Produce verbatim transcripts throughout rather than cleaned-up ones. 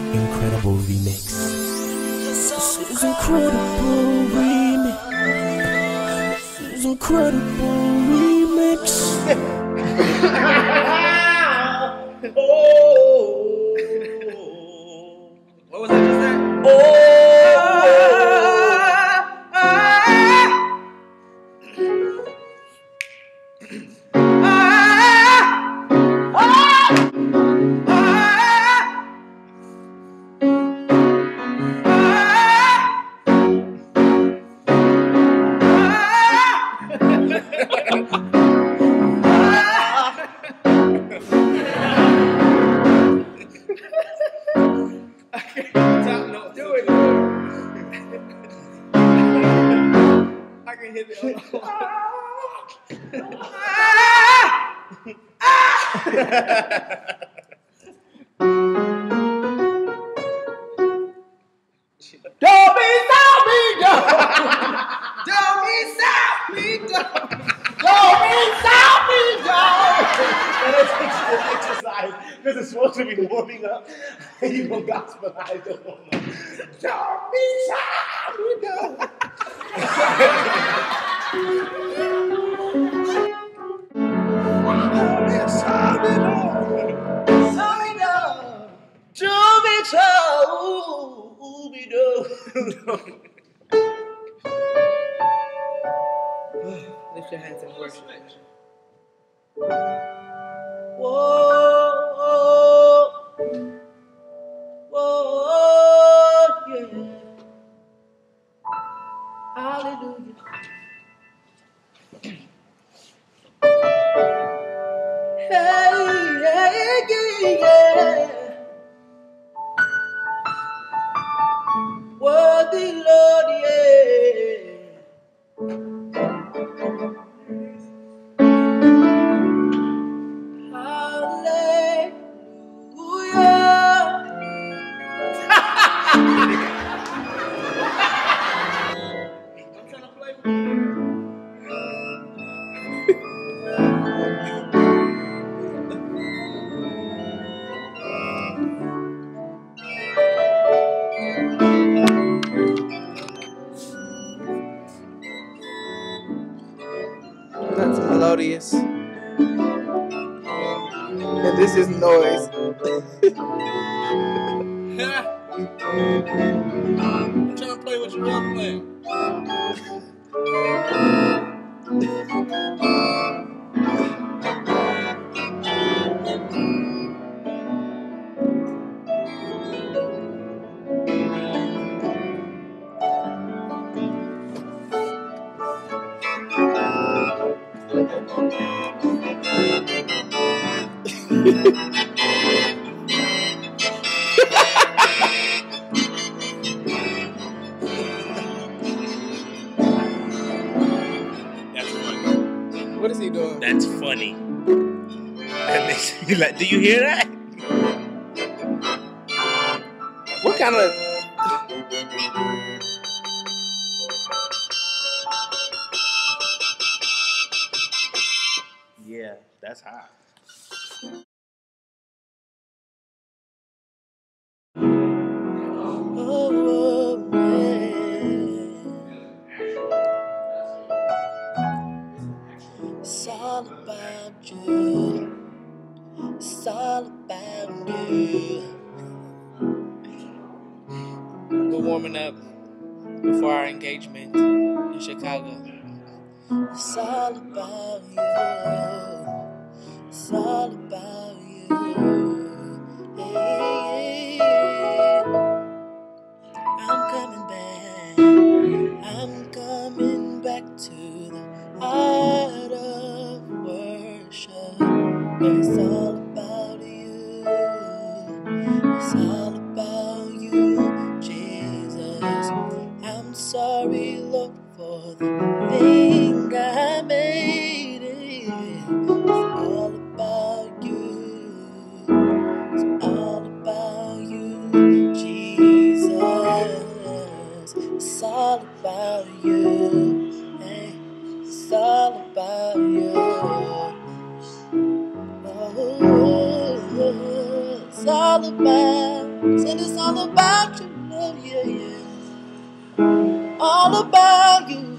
incredible remix. This is incredible remix. This is incredible remix. Oh. What was I just saying? Oh. I can hit it. Don't be sorry, don't. Don't be sorry, don't. Don't be sorry, don't. And it's an exercise because it's supposed to be warming up. And you go gospelize the whole night. Don't be sorry, don't. Lift your hands and worship. Whoa, whoa, whoa, yeah. Hallelujah. Hey, yeah, yeah, yeah. Worthy Lord, yeah. That's melodious. And this is noise. I'm trying to play what you want to play. That's funny. What is he doing? That's funny. That makes me like, do you hear that? What kind of... Yeah, that's hot. Oh, yeah. It's all about you. It's all about you. We're warming up before our engagement in Chicago. It's all about you. It's all about you. Hey, I'm coming back. I'm coming back to the heart of worship. It's all about you. It's all about you, Jesus. I'm sorry, Lord, for the thing I made it. It's all about you. It's all about you, Jesus. It's all about you. Hey, it's all about you. Oh, it's all about Said it's all about you, Lord, yeah, yeah. All about you.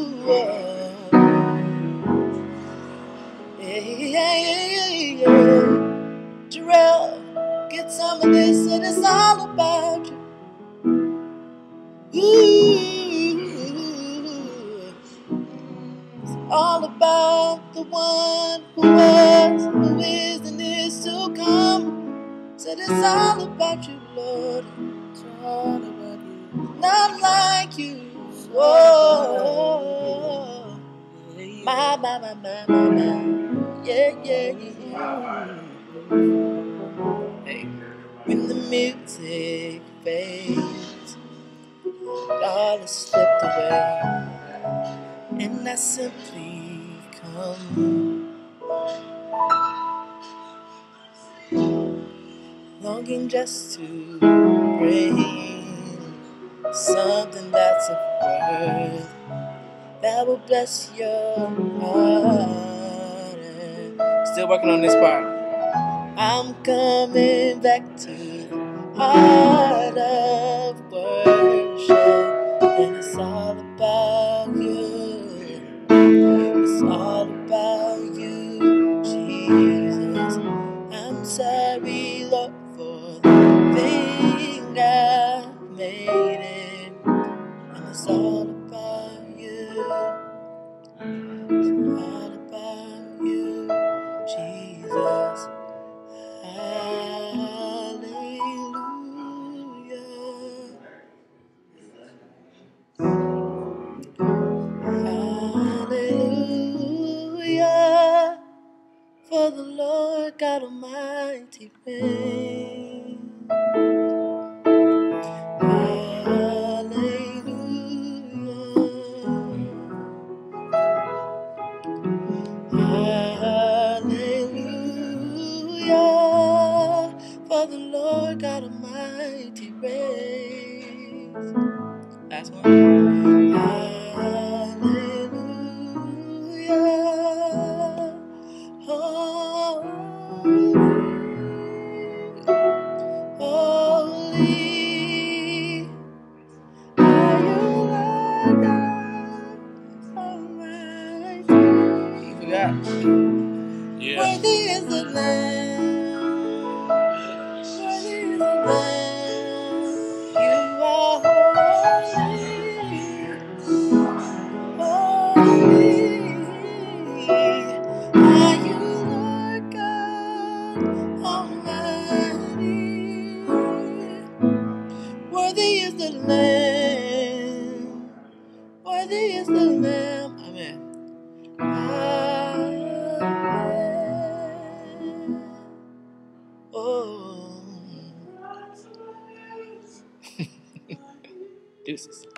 Yeah, yeah, yeah, yeah. Jarrell, get some of this, and it's all about you. Ooh, it's all about the one who was, who is, and is to come. Said it's all about you, Lord. It's all about you. Not like you. Oh, my, my, my, my, my, my. Yeah, yeah, yeah. Hey, when the music fades, all is slipped away, and I simply come, longing just to bring something that's of worth that will bless your heart. Still working on this part. I'm coming back to the heart of worship, and it's all about you. It's all about you, Jesus. I'm sorry, Lord, for the thing I made it, and it's all about you. It's all about you, Jesus. Hallelujah. Hallelujah. For the Lord God Almighty reigns. Hallelujah, for the Lord God Almighty reigns. Last one. Hallelujah, holy, holy are you, Lord God Almighty. You forgot. Yeah. Worthy is the Lamb. Worthy is the Lamb. You are holy. Holy are you, Lord God Almighty. Worthy is the Lamb. Worthy is the Lamb. Amen. Amen. Oh. Deuces.